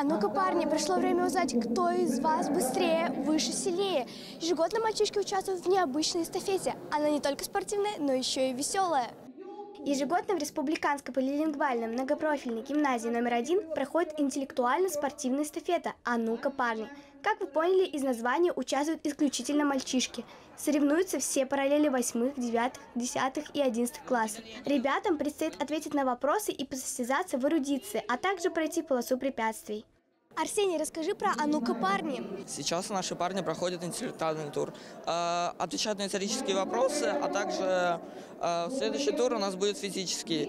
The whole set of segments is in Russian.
А ну-ка, парни, пришло время узнать, кто из вас быстрее, выше, сильнее. Ежегодно мальчишки участвуют в необычной эстафете. Она не только спортивная, но еще и веселая. Ежегодно в Республиканской полилингвальной многопрофильной гимназии номер 1 проходит интеллектуально-спортивная эстафета «А ну-ка, парни». Как вы поняли, из названия участвуют исключительно мальчишки. Соревнуются все параллели 8, 9, 10 и 11 классов. Ребятам предстоит ответить на вопросы и посостязаться в эрудиции, а также пройти полосу препятствий. Арсений, расскажи про «А ну-ка, парни». Сейчас наши парни проходят интеллектуальный тур. Отвечают на исторические вопросы, а также следующий тур у нас будет физический.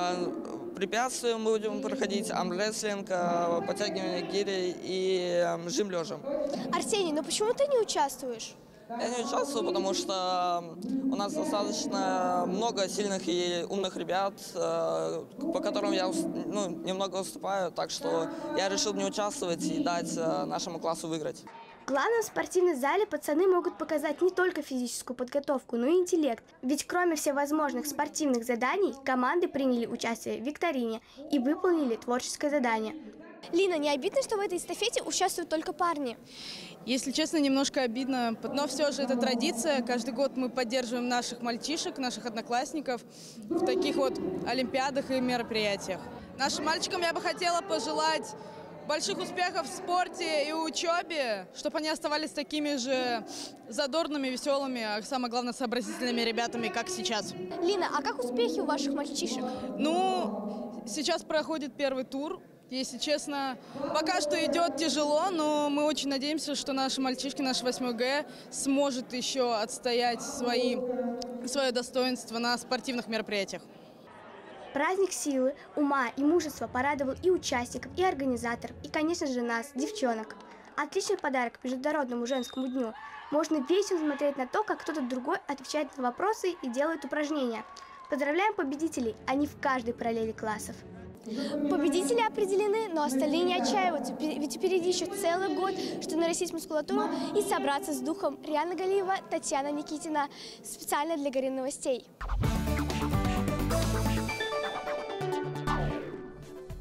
Препятствия мы будем проходить, армрестлинг, подтягивание гири и жим лежа. Арсений, ну почему ты не участвуешь? Я не участвую, потому что у нас достаточно много сильных и умных ребят, по которым я немного уступаю, так что я решил не участвовать и дать нашему классу выиграть. Главное, в спортивном зале пацаны могут показать не только физическую подготовку, но и интеллект. Ведь кроме всевозможных спортивных заданий, команды приняли участие в викторине и выполнили творческое задание. Лина, не обидно, что в этой эстафете участвуют только парни? Если честно, немножко обидно, но все же это традиция. Каждый год мы поддерживаем наших мальчишек, наших одноклассников в таких вот олимпиадах и мероприятиях. Нашим мальчикам я бы хотела пожелать больших успехов в спорте и учебе, чтобы они оставались такими же задорными, веселыми, а самое главное, сообразительными ребятами, как сейчас. Лина, а как успехи у ваших мальчишек? Ну, сейчас проходит первый тур. Если честно, пока что идет тяжело, но мы очень надеемся, что наши мальчишки, наш 8 Г сможет еще отстоять свое достоинство на спортивных мероприятиях. Праздник силы, ума и мужества порадовал и участников, и организаторов, и, конечно же, нас, девчонок. Отличный подарок к Международному женскому дню. Можно весело смотреть на то, как кто-то другой отвечает на вопросы и делает упражнения. Поздравляем победителей, они в каждой параллели классов. Победители определены, но остальные не отчаиваются, ведь впереди еще целый год, чтобы нарастить мускулатуру и собраться с духом. Риана Галиева, Татьяна Никитина. Специально для Горин новостей.